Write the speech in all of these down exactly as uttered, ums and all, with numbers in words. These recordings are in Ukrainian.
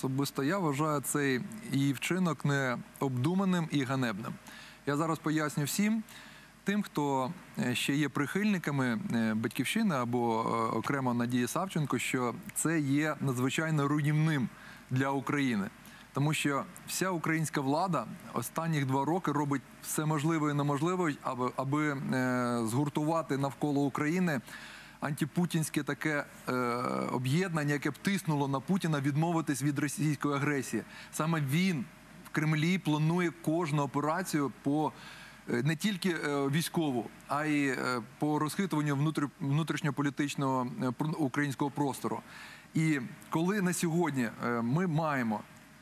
особисто я вважаю цей її вчинок необдуманим і ганебним. Я зараз поясню всім тим, хто ще є прихильниками Батьківщини або окремо Надії Савченко, що це є надзвичайно руйнівним для України. Тому що вся українська влада останніх два роки робить все можливе і неможливе, аби, аби згуртувати навколо України антипутінське таке е, об'єднання, яке б тиснуло на Путіна відмовитись від російської агресії. Саме він в Кремлі планує кожну операцію по е, не тільки е, військову, а й е, по розхитуванню внутрі, внутрішньополітичного е, українського простору. І коли на сьогодні е, ми маємо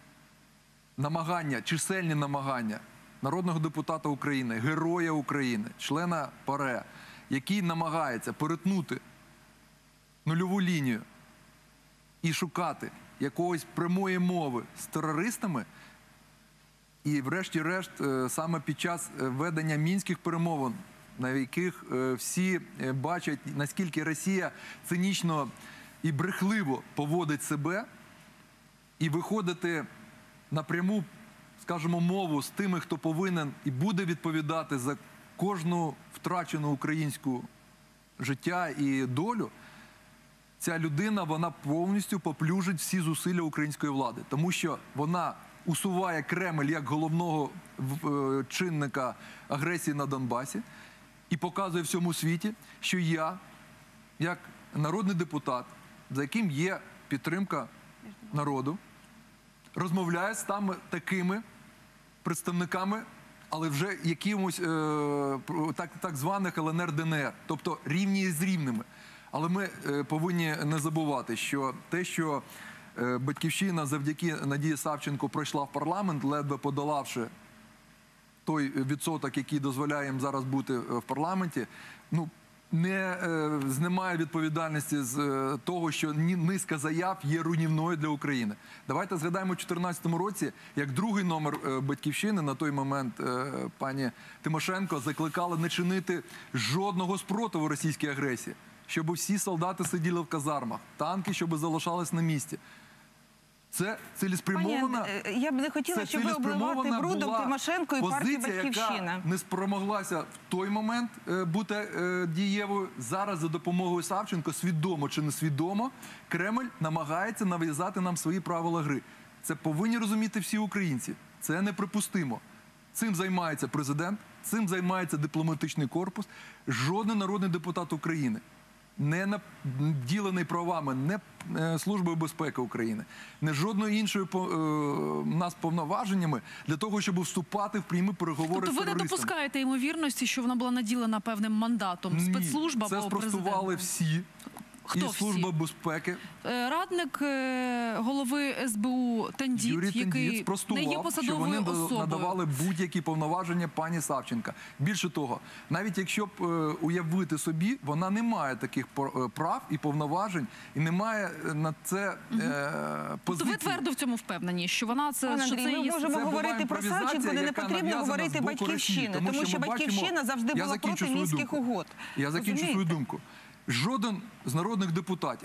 намагання, чисельні намагання народного депутата України, героя України, члена ПАРЕ, який намагається перетнути нульову лінію і шукати якоїсь прямої мови з терористами, і врешті-решт саме під час ведення мінських перемовин, на яких всі бачать, наскільки Росія цинічно і брехливо поводить себе, і виходити на пряму, скажімо, мову з тими, хто повинен і буде відповідати за кожну втрачену українську життя і долю, ця людина, вона повністю поплюжить всі зусилля української влади. Тому що вона усуває Кремль як головного чинника агресії на Донбасі і показує всьому світі, що я, як народний депутат, за яким є підтримка народу, розмовляю з там такими представниками, але вже якимось е, так, так званих Л Н Р Д Н Р, тобто рівні з рівними. Але ми е, повинні не забувати, що те, що е, Батьківщина завдяки Надії Савченко пройшла в парламент, ледве подолавши той відсоток, який дозволяє їм зараз бути в парламенті, ну, не е, знімає відповідальності з е, того, що низка заяв є руйнівною для України. Давайте згадаємо у дві тисячі чотирнадцятому році, як другий номер е, Батьківщини, на той момент е, пані Тимошенко закликала не чинити жодного спротиву російській агресії, щоб всі солдати сиділи в казармах, танки, щоб залишались на місці. Це цілеспрямована, Пані, я б не хотіла, щоб ви обливати брудом Тимошенко і партію Батьківщина. Яка не спромоглася в той момент е, бути е, дієвою. Зараз за допомогою Савченко, свідомо чи несвідомо, Кремль намагається нав'язати нам свої правила гри. Це повинні розуміти всі українці. Це неприпустимо. Цим займається президент, цим займається дипломатичний корпус. Жоден народний депутат України не наділений правами, не Службою безпеки України, не жодною іншою е, нас повноваженнями для того, щоб вступати в прямі переговори тобто з терористами. Тобто ви не допускаєте ймовірності, що вона була наділена певним мандатом? Ні, спецслужба або президентом? це спростували всі. Хто і Служба всі? безпеки. Радник голови С Б У Тендіт, Юрій який Тендіт спростував, не є посадовою що вони особою. надавали будь-які повноваження пані Савченка. Більше того, навіть якщо б е, уявити собі, вона не має таких прав і повноважень, і не має на це е, позиції. Тобто ви твердо в цьому впевнені, що вона це... Пане що Андрій, це ми є... можемо це говорити про Савченко, де не потрібно говорити Батьківщини, тому, тому що Батьківщина бачимо, завжди була проти мінських угод. Я закінчу свою думку. Жоден з народних депутатів,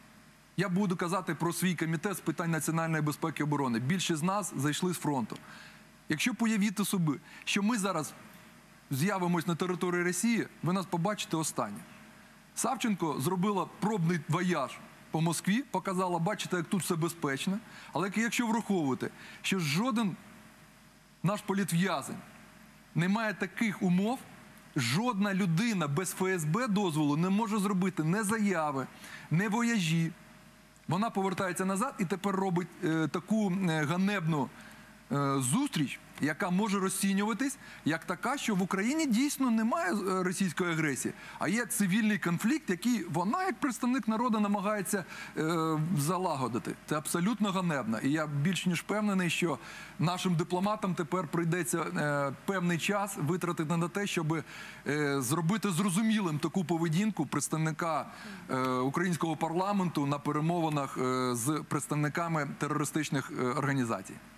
я буду казати про свій комітет з питань національної безпеки і оборони, більшість з нас зайшли з фронту. Якщо появити собі, що ми зараз з'явимось на території Росії, ви нас побачите останнє. Савченко зробила пробний вояж по Москві, показала, бачите, як тут все безпечно, але якщо враховувати, що жоден наш політв'язень не має таких умов, жодна людина без Ф С Б дозволу не може зробити ні заяви, ні вояжі. Вона повертається назад і тепер робить е, таку е, ганебну е, зустріч, яка може розцінюватись як така, що в Україні дійсно немає російської агресії, а є цивільний конфлікт, який вона, як представник народу, намагається е, залагодити. Це абсолютно ганебно. І я більш ніж впевнений, що нашим дипломатам тепер прийдеться е, певний час витратити на те, щоб е, зробити зрозумілим таку поведінку представника е, українського парламенту на перемовинах е, з представниками терористичних е, організацій.